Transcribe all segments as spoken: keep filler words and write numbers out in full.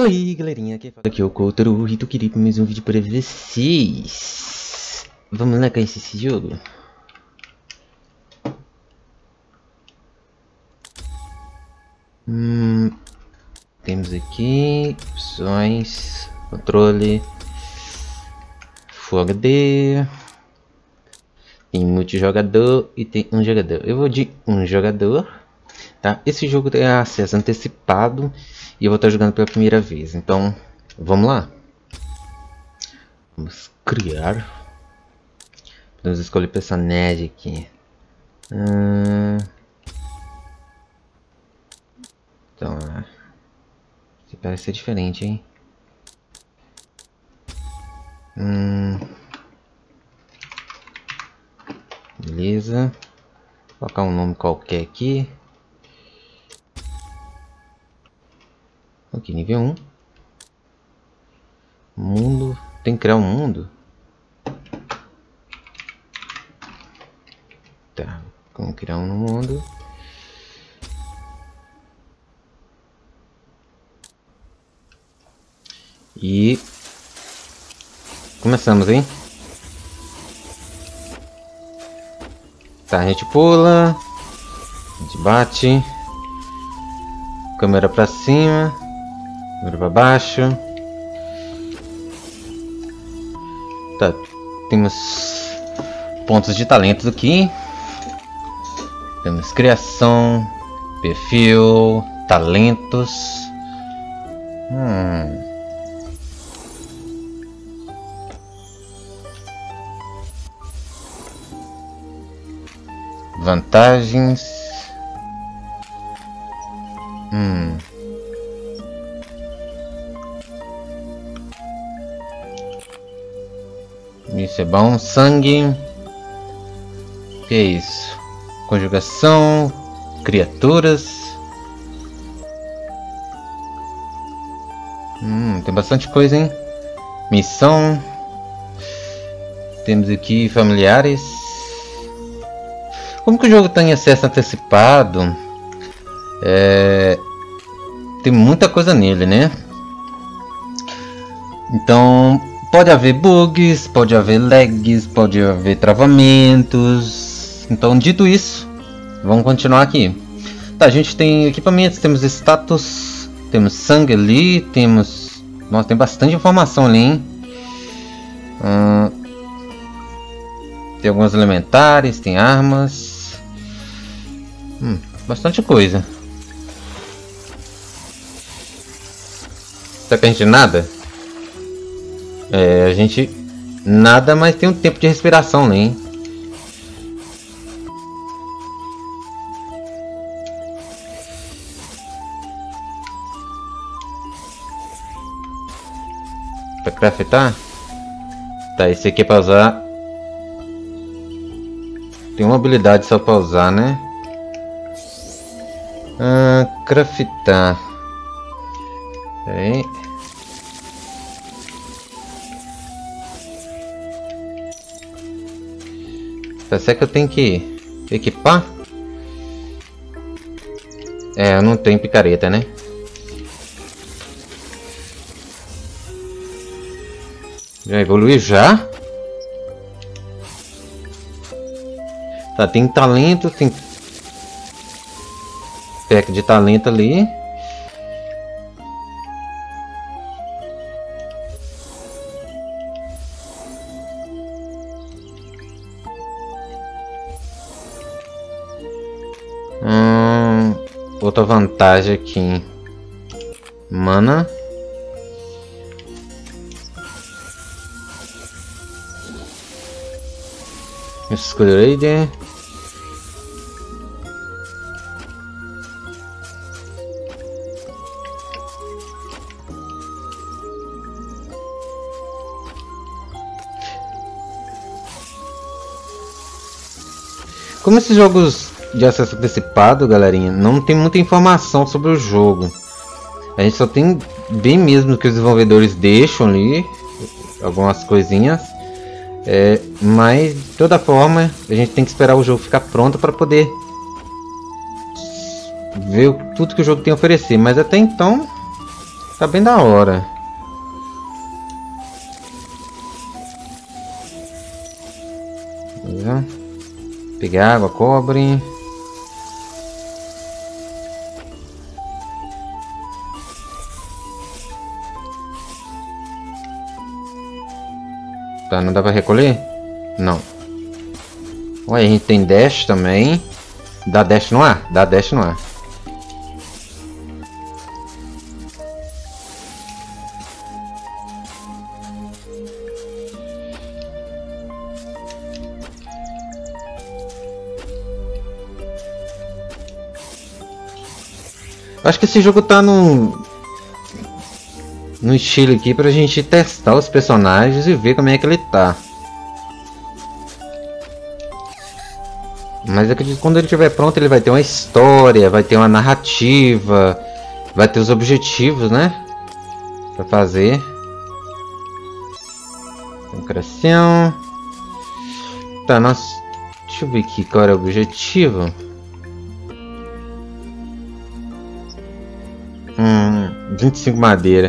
Fala aí, galerinha, quem fala aqui é o Kotaro e tô queria mais um vídeo para vocês. Vamos lá conhecer esse jogo. Hum, temos aqui opções, controle, Full H D, tem multijogador e tem um jogador. Eu vou de um jogador, tá? Esse jogo tem acesso antecipado e eu vou estar jogando pela primeira vez, então vamos lá. Vamos criar. Podemos escolher personagem aqui. Hum... Então, isso parece ser diferente, hein? Hum... Beleza. Vou colocar um nome qualquer aqui. Ok, nível um. Mundo. Tem que criar um mundo? Tá, vamos criar um no mundo. E começamos, hein? Tá, a gente pula, a gente bate, câmera pra cima, câmera pra baixo. Tá, temos pontos de talento aqui. Temos criação, perfil, talentos. Hum. Vantagens. Hum. Isso é bom. Sangue. O que é isso? Conjugação. Criaturas. Hum, tem bastante coisa, hein? Missão. Temos aqui familiares. Como que o jogo está em acesso antecipado, é... tem muita coisa nele, né? Então pode haver bugs, pode haver lags, pode haver travamentos. Então, dito isso, vamos continuar aqui. Tá, a gente tem equipamentos, temos status, temos sangue ali, temos... Nossa, tem bastante informação ali, hein? Hum... Tem alguns elementares, tem armas. Hum, bastante coisa. Será que a gente nada? É, a gente nada, mas tem um tempo de respiração, né? Hein? Pra craftar? Tá, esse aqui é pra usar. Tem uma habilidade só pra usar, né? Ah, craftar. Peraí. Tá certo que eu tenho que equipar? É, eu não tenho picareta, né? Já evoluiu já? Tá, tem talento, tem pack de talento ali. Hum, outra vantagem aqui. Mana. Escolher. Como esses jogos de acesso antecipado, galerinha, não tem muita informação sobre o jogo. A gente só tem bem mesmo que os desenvolvedores deixam ali, algumas coisinhas. É, mas de toda forma a gente tem que esperar o jogo ficar pronto para poder ver tudo que o jogo tem a oferecer. Mas até então Tá bem da hora. Pegar água, cobre. Tá, não dá pra recolher? Não. Ué, a gente tem dash também. Dá dash no ar? Dá dash no ar. Acho que esse jogo tá no no estilo aqui pra gente testar os personagens e ver como é que ele tá. Mas eu acredito que quando ele estiver pronto ele vai ter uma história, vai ter uma narrativa, vai ter os objetivos, né? Pra fazer. Concreção. Tá, nós... Deixa eu ver aqui qual era o objetivo. Hum, vinte e cinco madeira.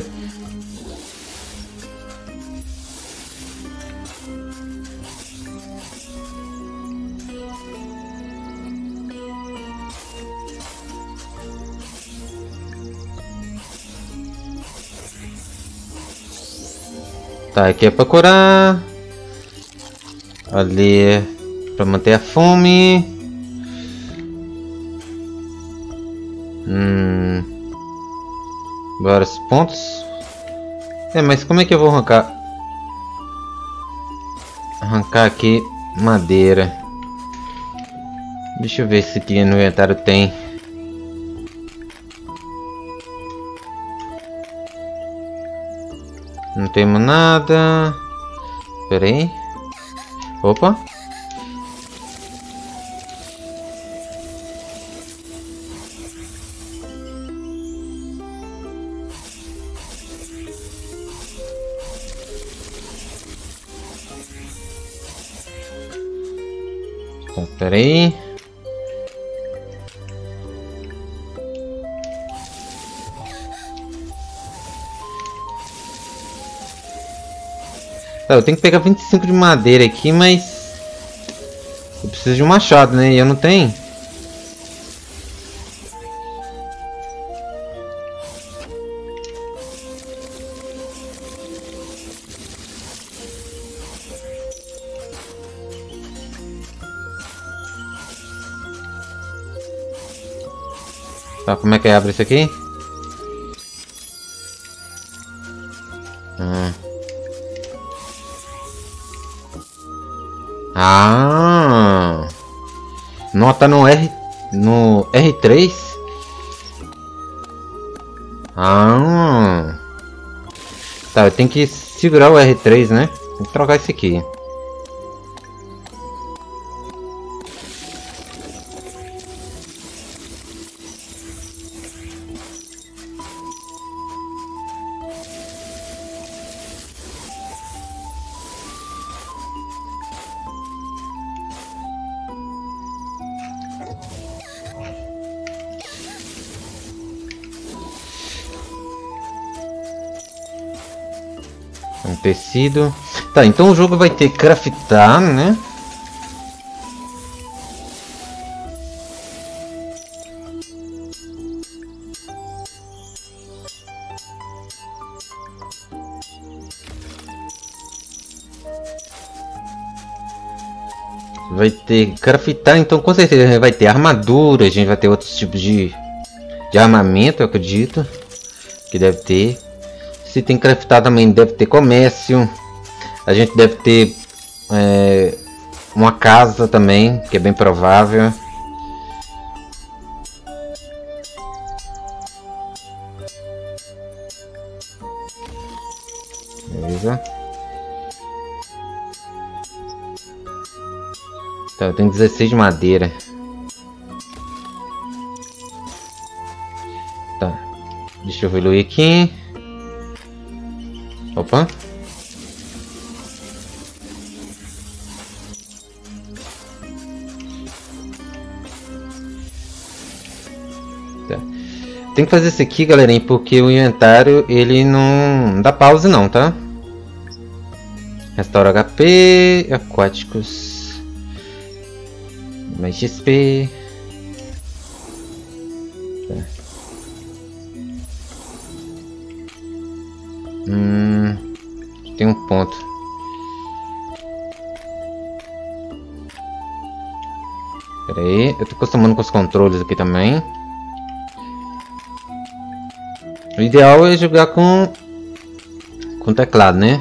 Tá, aqui é pra curar. Ali é pra manter a fome. Hum. Vários pontos. É, mas como é que eu vou arrancar? Arrancar aqui madeira. Deixa eu ver se aqui no inventário tem. Não temos nada. Espera aí. Opa. Tá, espera aí. Tá, eu tenho que pegar vinte e cinco de madeira aqui, mas eu preciso de um machado, né? E eu não tenho. Tá, como é que abre isso aqui? Hum. Ah, nota no R, no R três. Ah, tá, eu tenho que segurar o R três, né? Vou trocar esse aqui. Um tecido. Tá, então o jogo vai ter que craftar, né? Vai ter que craftar, então com certeza a gente vai ter armadura, a gente vai ter outros tipos de, de armamento, eu acredito. Que deve ter. Se tem que craftar também deve ter comércio. A gente deve ter é, uma casa também, que é bem provável. Beleza. Tá, eu tenho dezesseis de madeira. Tá. Deixa eu evoluir aqui. Opa. Tá. Tem que fazer isso aqui, galerinha, porque o inventário ele não dá pause não, tá? Restaura H P, aquáticos, mais X P. Tá. Hum, tem um ponto. Pera aí, eu tô acostumando com os controles aqui também. O ideal é jogar com com teclado, né?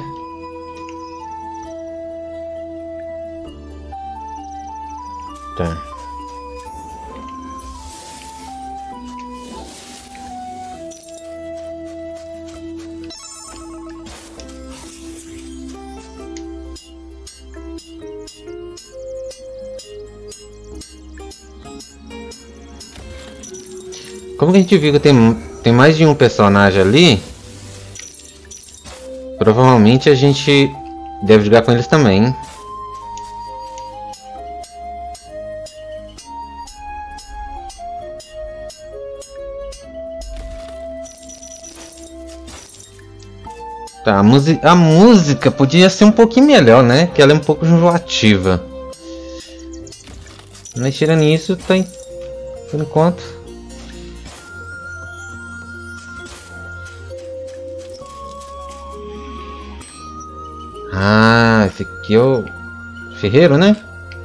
Tá. Como que a gente viu que tem, tem mais de um personagem ali, provavelmente a gente deve jogar com eles também. Tá, a, a música podia ser um pouquinho melhor, né? Que ela é um pouco enjoativa. Mas tirando isso, tá em, por enquanto. Ah, esse aqui é o ferreiro, né?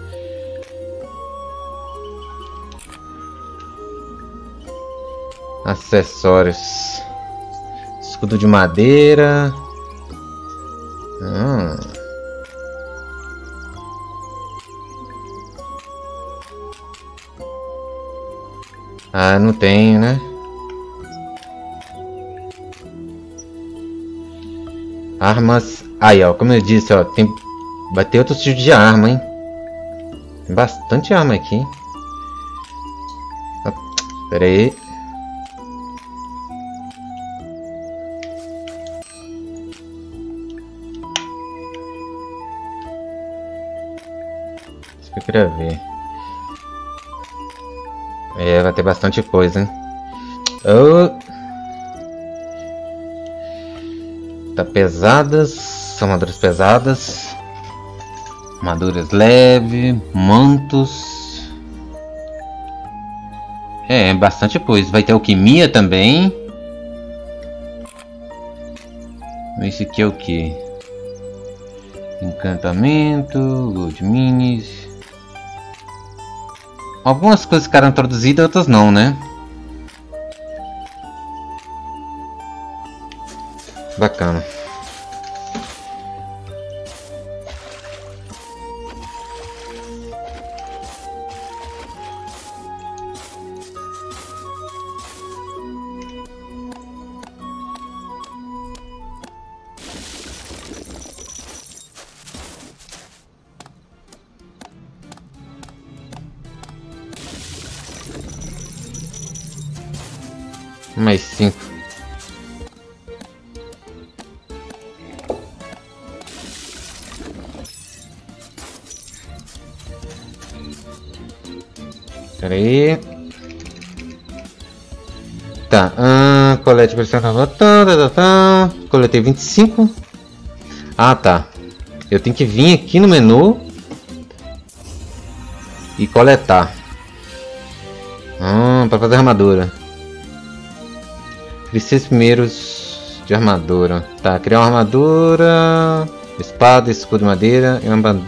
Acessórios. Escudo de madeira. Ah. Ah, não tenho, né? Armas. Aí, ó, como eu disse, ó, tem vai ter outros tipos de arma, hein? Tem bastante arma aqui. Ah, pera aí. Isso que eu queria ver. É, vai ter bastante coisa, hein? Oh. Tá pesadas, armaduras pesadas, armaduras leves, mantos. É, bastante coisa. Vai ter alquimia também. Esse aqui é o que? Encantamento, gold minis. Algumas coisas ficaram introduzidas, outras não, né? Bacana. Mais cinco. Pera aí. Tá, ah, colete pressionava. Tá, tá, tá, tá. Coletei vinte e cinco. Ah, tá. Eu tenho que vir aqui no menu e coletar. Ah, para fazer armadura. Preciso primeiros de armadura. Tá, criar uma armadura. Espada, escudo de madeira e uma armadura.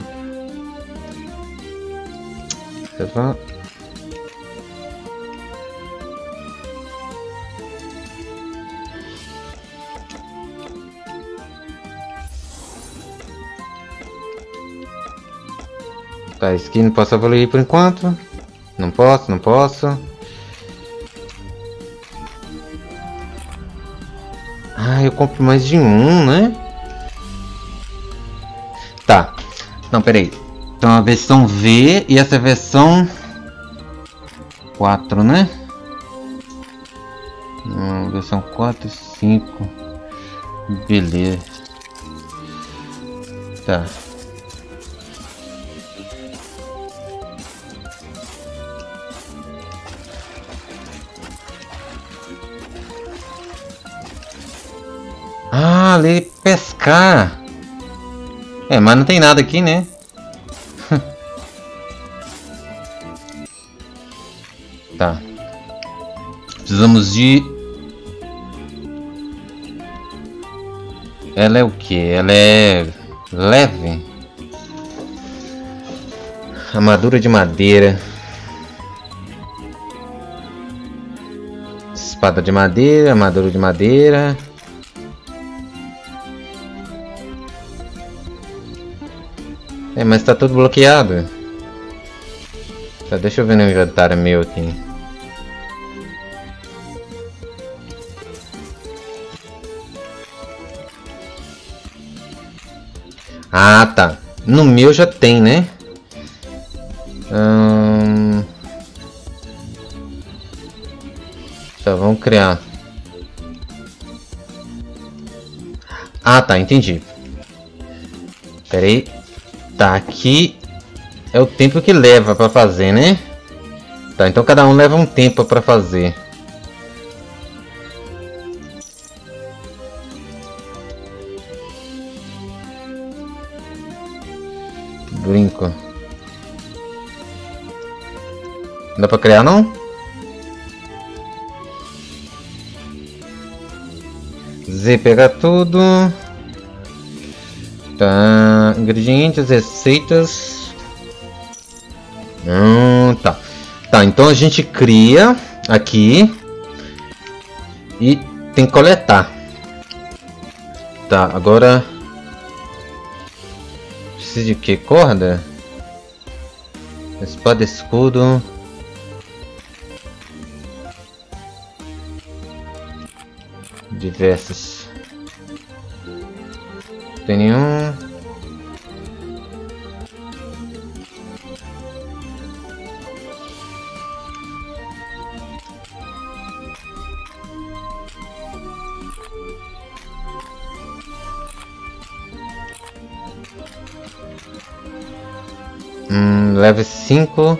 Tá, skin não posso evoluir por enquanto. Não posso, não posso. Ah, eu compro mais de um, né? Tá. Não, peraí. Então a versão V e essa versão quatro, né? Não, versão quatro e cinco. Beleza. Tá. Ah, ali pescar. É, mas não tem nada aqui, né? Tá. Precisamos de... Ela é o que? Ela é leve. Armadura de madeira. Espada de madeira, armadura de madeira. É, mas tá tudo bloqueado. Tá, deixa eu ver no inventário meu aqui. Ah, tá. No meu já tem, né? Hum... Tá, vamos criar. Ah, tá, entendi. Pera aí. Tá, aqui é o tempo que leva pra fazer, né? Tá, então cada um leva um tempo pra fazer. Brinco. Não dá pra criar, não? Z, pegar tudo. Tá, ingredientes, receitas. Hum, tá. Tá, então a gente cria aqui e tem que coletar. Tá, agora precisa de que? Corda? Espada, escudo. Diversas. Tem nenhum. Hum, level cinco.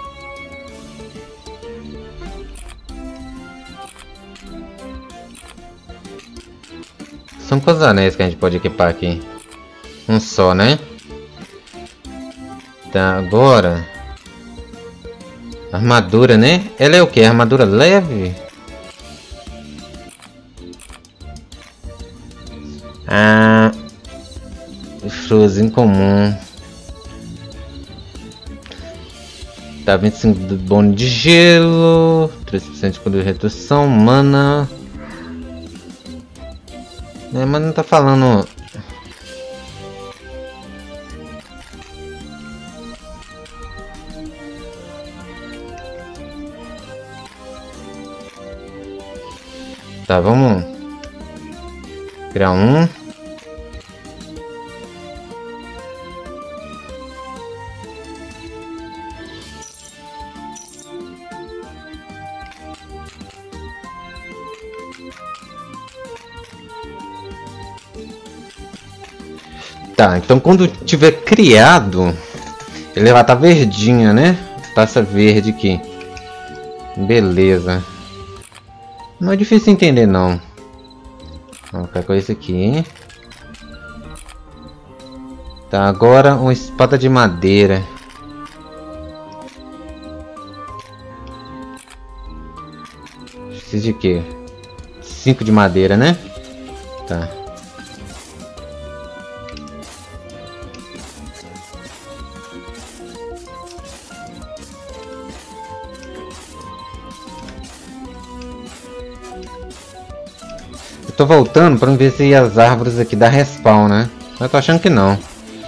São quantos anéis que a gente pode equipar aqui? Um só, né? Tá, agora... Armadura, né? Ela é o que? Armadura leve? Ah... Shows incomum. Tá, vinte e cinco de bônus de gelo. três por cento de redução. Mana... É, mas não tá falando... Tá, vamos... Criar um... Tá, então quando tiver criado, ele vai estar verdinha, né? Taça verde aqui. Beleza. Não é difícil entender, não. Vamos ficar com esse aqui. Tá, agora uma espada de madeira. Precisa de quê? cinco de madeira, né? Tá. Tô voltando pra ver se as árvores aqui dá respawn, né? Eu tô achando que não.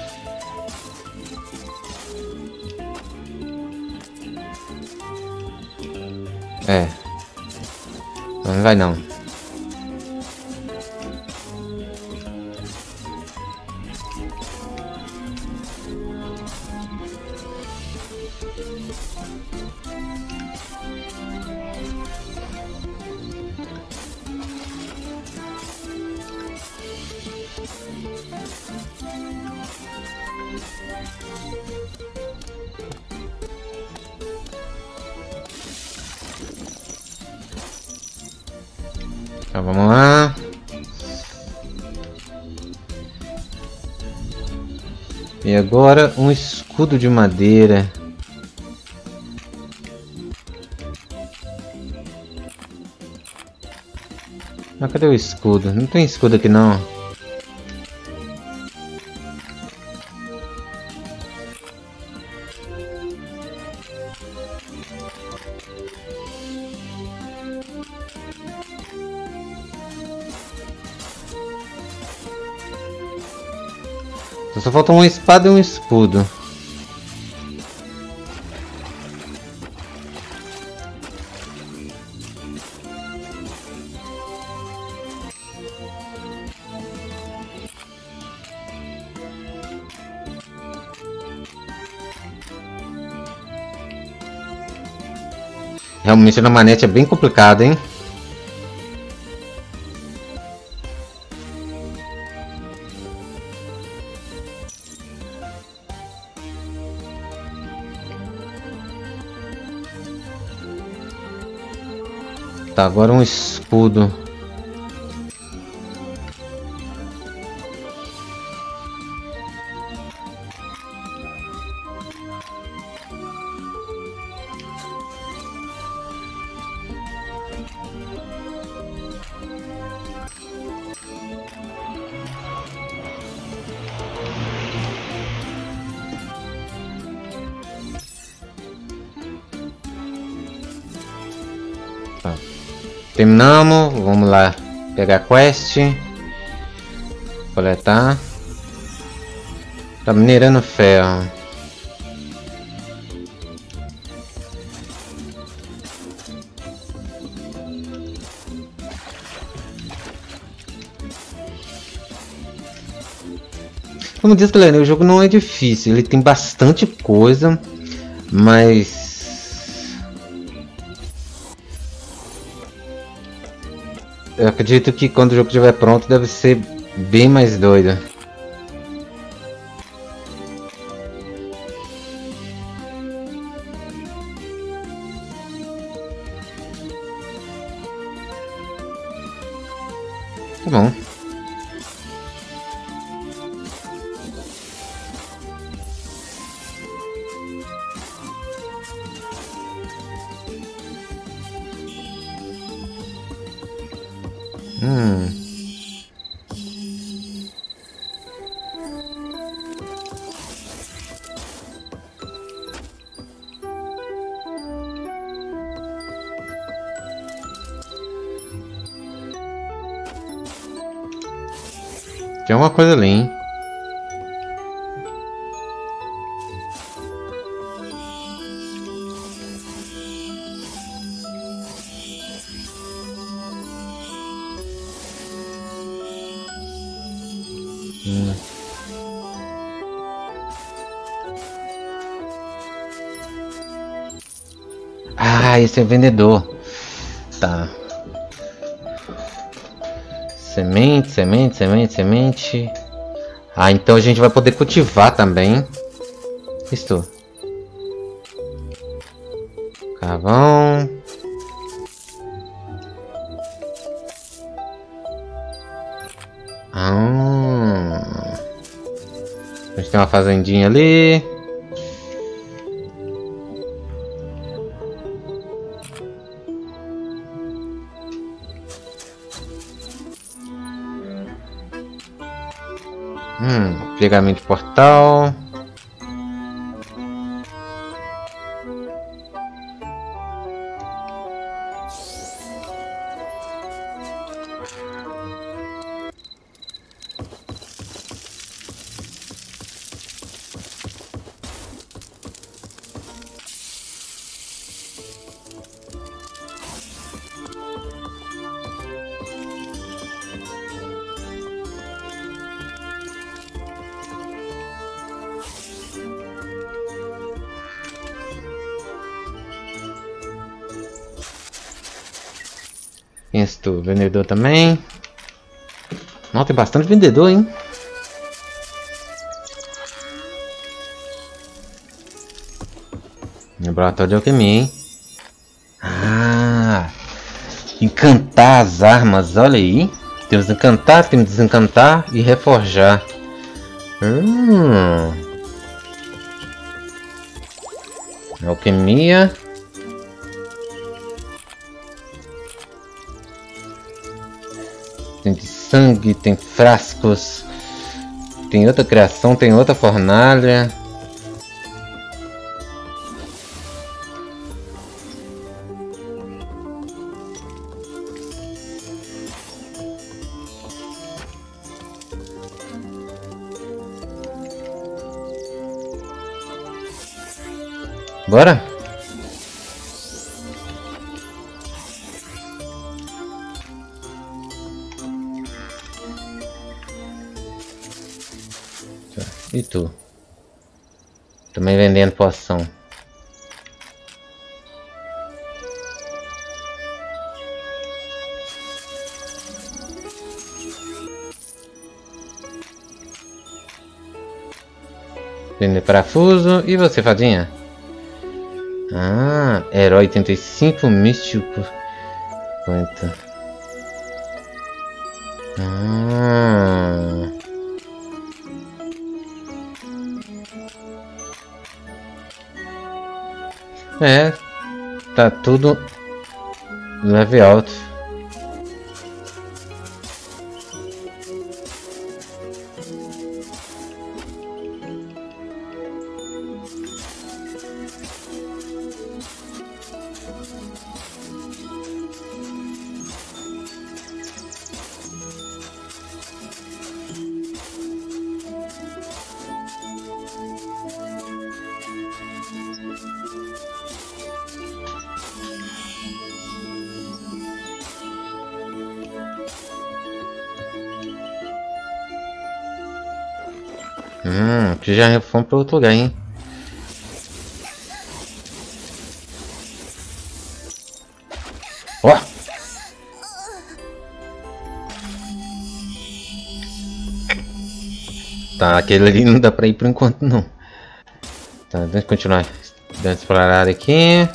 É. Não vai não. Então vamos lá. E agora um escudo de madeira. Mas cadê o escudo? Não tem escudo aqui não. Só falta uma espada e um escudo. Realmente na manete é bem complicado, hein? Tá, agora um escudo. Tá. Terminamos, vamos lá pegar a quest, coletar. Tá minerando ferro. Como diz, galera, o jogo não é difícil, ele tem bastante coisa, mas eu acredito que quando o jogo estiver pronto deve ser bem mais doido. Tá bom. Hum. Tem alguma coisa ali, hein? Hum. Ah, esse é o vendedor. Tá. Semente, semente, semente, semente. Ah, então a gente vai poder cultivar também. Isto. Carvão. Ah. A gente tem uma fazendinha ali. Hum, pegamento de portal. Isto, vendedor também. Não, tem bastante vendedor, hein? Laboratório de alquimia, hein? Ah! Encantar as armas, olha aí. Temos encantar, temos desencantar e reforjar. Hum. Alquimia. Tem de sangue, tem frascos. Tem outra criação, tem outra fornalha. Bora? E tu? Também vendendo poção. Vender parafuso. E você, fadinha? Ah, herói oitenta e cinco, místico. Quanto? Ah. É, tá tudo level alto. Hum, aqui já fomos para outro lugar, hein? Ó! Tá, aquele ali não dá pra ir por enquanto, não. Tá, deixa eu continuar dando explorar aqui.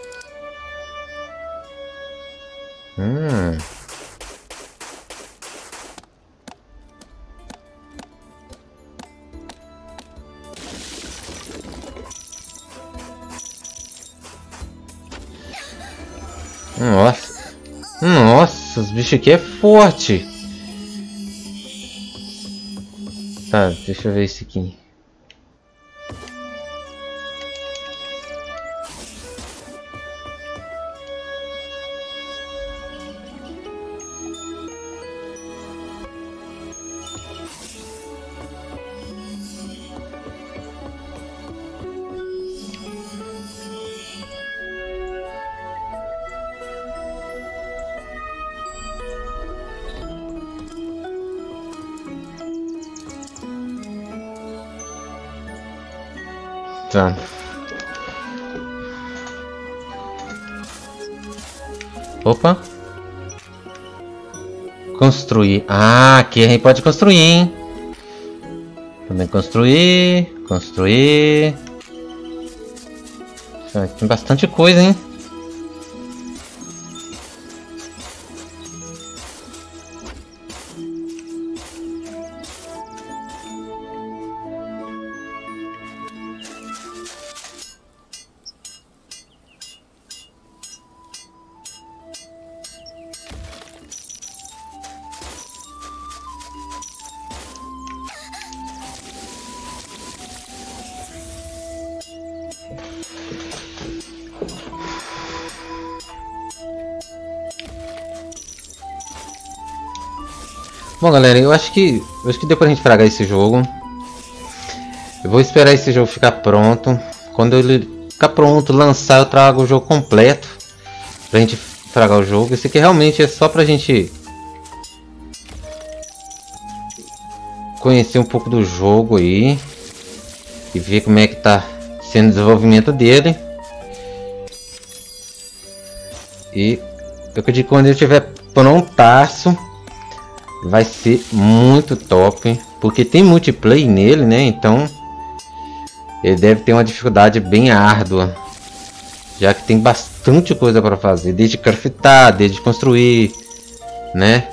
Hum. Nossa. Nossa, os bichos aqui é forte. Tá, deixa eu ver esse aqui. Tá. Opa. Construir. Ah, aqui a gente pode construir, hein? Também construir. Construir. Ah, tem bastante coisa, hein? Bom, galera, eu acho que eu acho que deu pra gente fragar esse jogo. Eu vou esperar esse jogo ficar pronto. Quando ele ficar pronto, lançar, eu trago o jogo completo pra gente fragar o jogo. Esse aqui realmente é só pra gente conhecer um pouco do jogo aí e ver como é que tá sendo o desenvolvimento dele. E eu acredito que quando ele estiver prontaço, vai ser muito top, porque tem multiplayer nele, né? Então ele deve ter uma dificuldade bem árdua, já que tem bastante coisa para fazer, desde craftar, desde construir, né?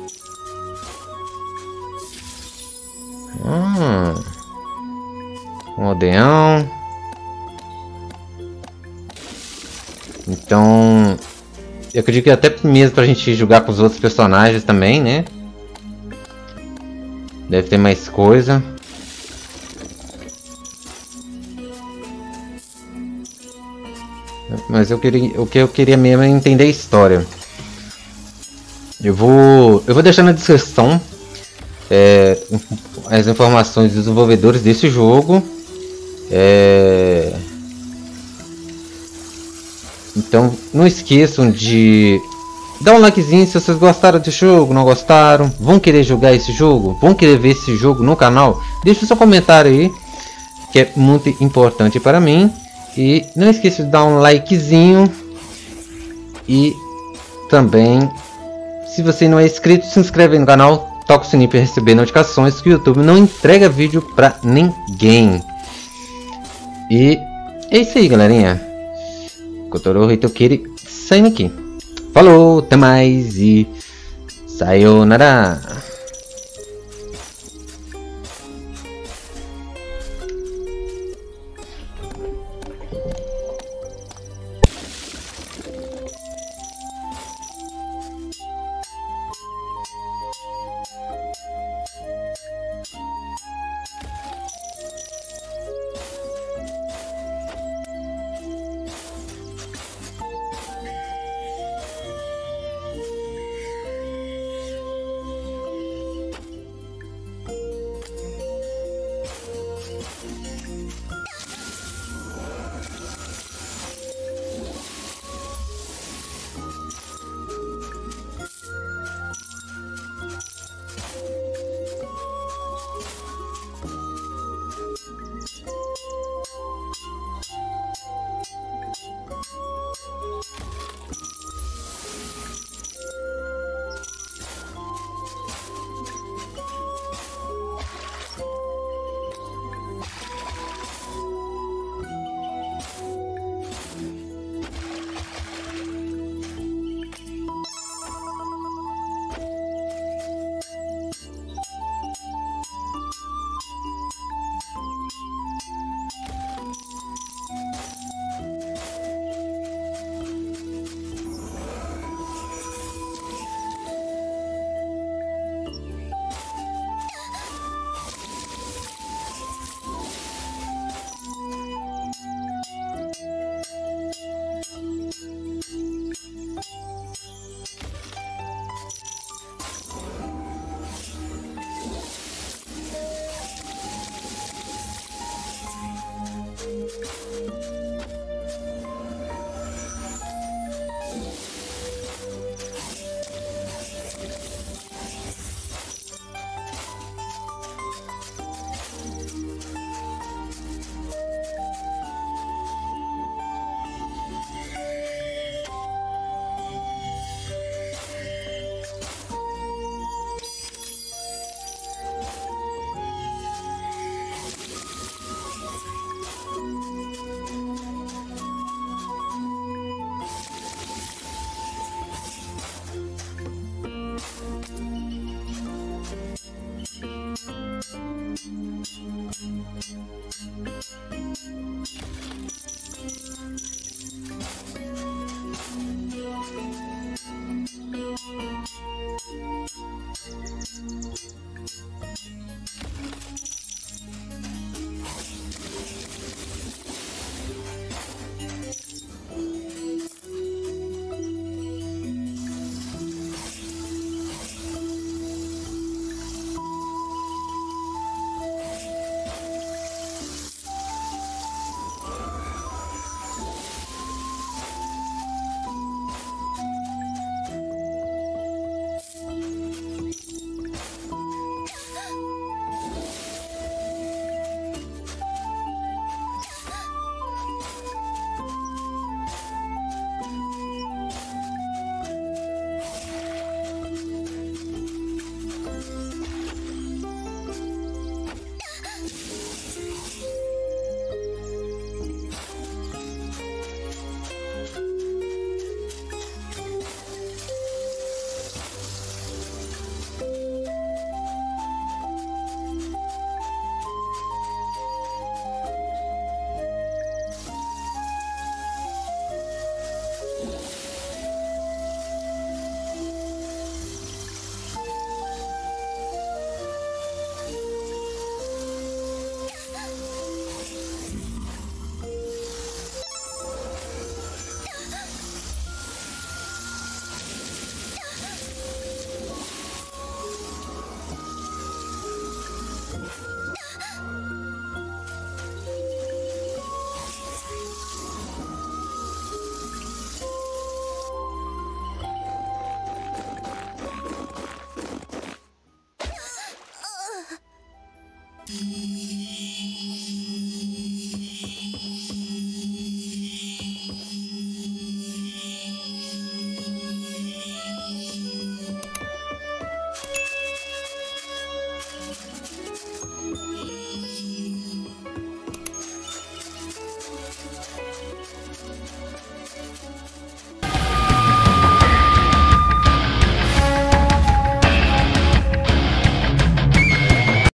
Hum. Um aldeão. Então, eu acredito que até mesmo pra gente jogar com os outros personagens também, né? Deve ter mais coisa. Mas eu queria, o que eu queria mesmo é entender a história. Eu vou, eu vou deixar na descrição é, as informações dos desenvolvedores desse jogo. É... Então não esqueçam de dar um likezinho se vocês gostaram desse jogo, não gostaram, vão querer jogar esse jogo, vão querer ver esse jogo no canal. Deixa o seu comentário aí, que é muito importante para mim. E não esqueça de dar um likezinho. E também, se você não é inscrito, se inscreve no canal, toca o sininho para receber notificações, que o YouTube não entrega vídeo para ninguém. E é isso aí, galerinha. Kotaro Hitokiri saindo aqui. Falou, até mais e sayonara.